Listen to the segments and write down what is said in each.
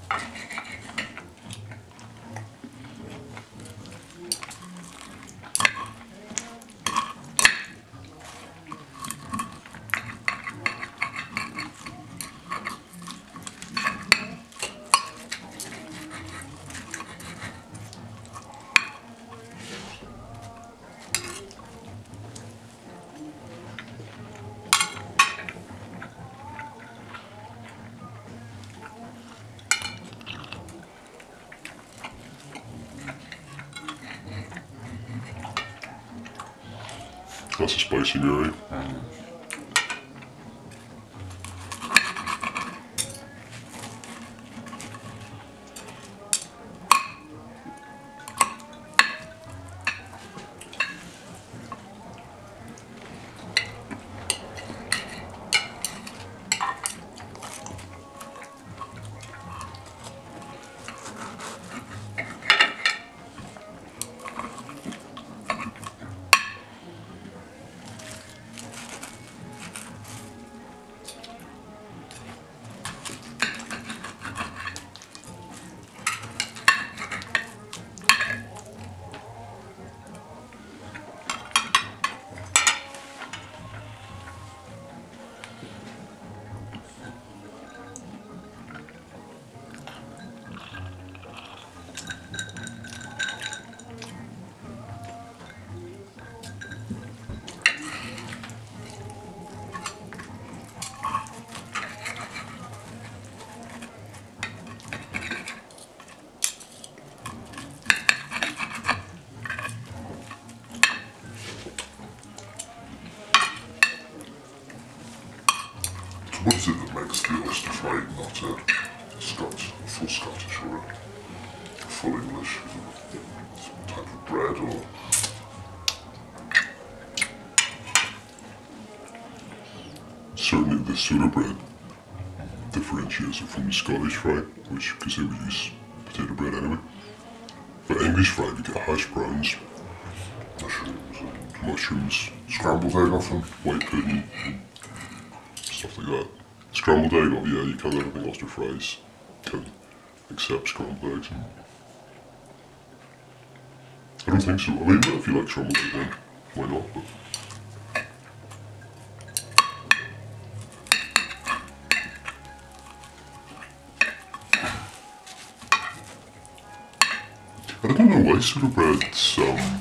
That's a spicy Mary. What is it that makes the Ulster Fry not a full Scottish or a full English? Some type of bread or... Certainly the Soda bread differentiates it from the Scottish fry, which, because they would use potato bread anyway. But English fry, you get hash browns, mushrooms, scrambled egg often, white pudding, stuff like that. Scrambled egg, oh yeah, you can't have anything Ulster fries can accept scrambled eggs. I don't think so. I mean, if you like scrambled egg then, why not? But I don't know why soda bread's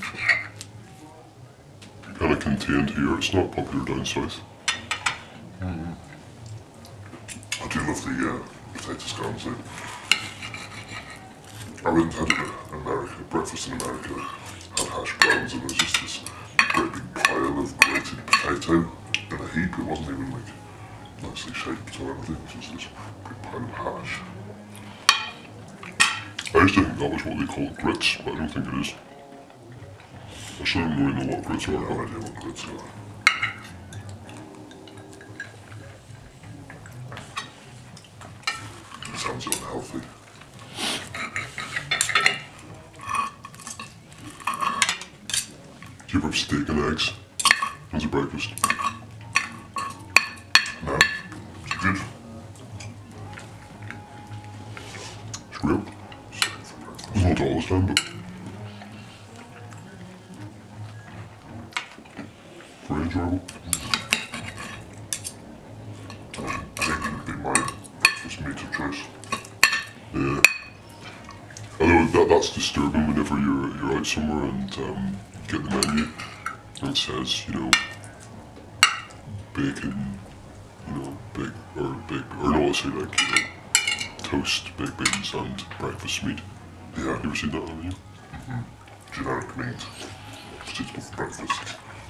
kind of contained here. It's not popular down south. I do love the potato scones though. I went and had breakfast in America, had hash browns, and there was just this great big pile of grated potato in a heap. It wasn't even like nicely shaped or anything, it was just this big pile of hash. I used to think that was what they called grits, but I don't think it is. I still don't really know what grits are. I have no idea what grits are. It sounds unhealthy. Do you ever have steak and eggs as a breakfast? No. Is it good? It's real. It's not all the time, but very enjoyable. I think it would be my breakfast meat of choice. Yeah. Although that's disturbing whenever you're out somewhere and get the menu and it says, you know, bacon, you know, or no, I'll say like, you know, toast, baked beans and breakfast meat. Yeah. You ever seen that on the menu? Generic meat. Suitable for breakfast.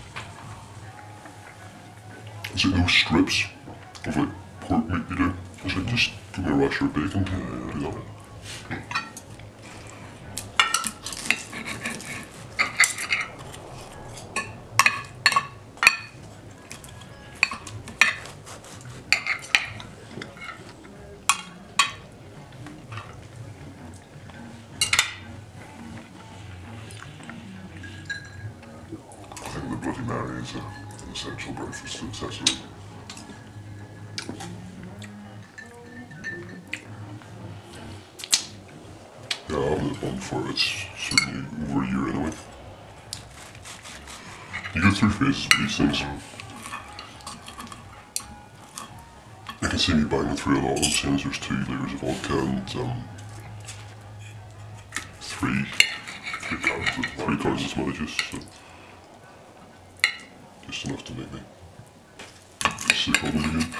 Is it no strips of like pork meat you do? Is it just give me a rasher of bacon? Yeah. Do that. I think the Bloody Mary is an essential breakfast accessory. Yeah, I haven't had one before. It's certainly over a year anyway. You go through phases with these things. I can see me banging through a lot of them since there's 2 litres of vodka and three cartons of tomato juice, so just enough to make me sick of them again.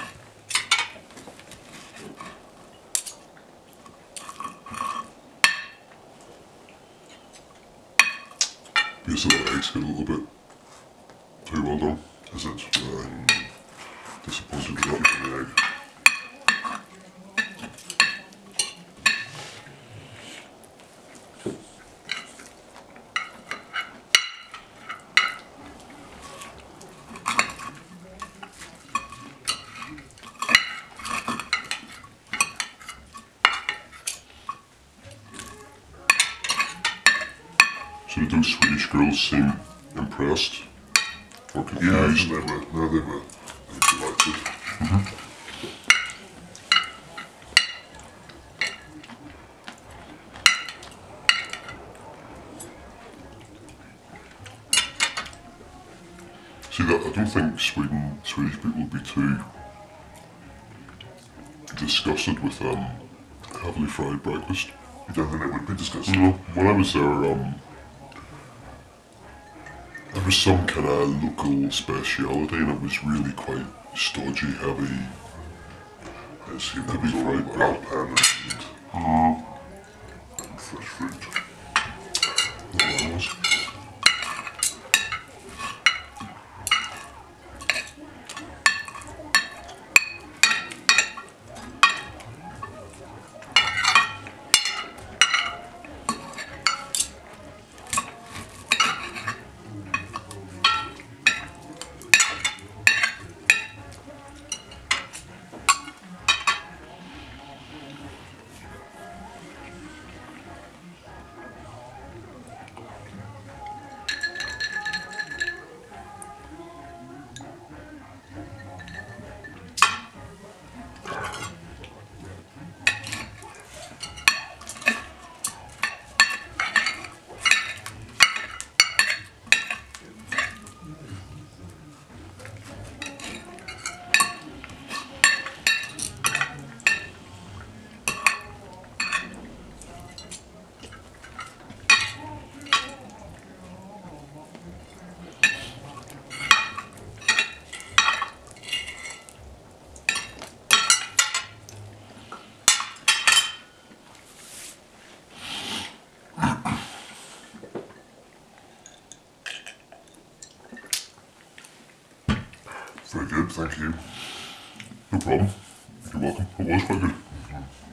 Because the eggs get a little bit too well done. Is it? I'm disappointed with that in the egg. So did those Swedish girls seem impressed or confused? Yeah, they were. No, they were. They liked it. See that, I don't think Swedish people would be too disgusted with heavily fried breakfast. You don't think they would be disgusted? No, when I was there was some kind of local speciality and it was really quite stodgy, heavy. I assume that was all Alpan and fresh fruit. That was. Very good, thank you. No problem. You're welcome. It was quite good.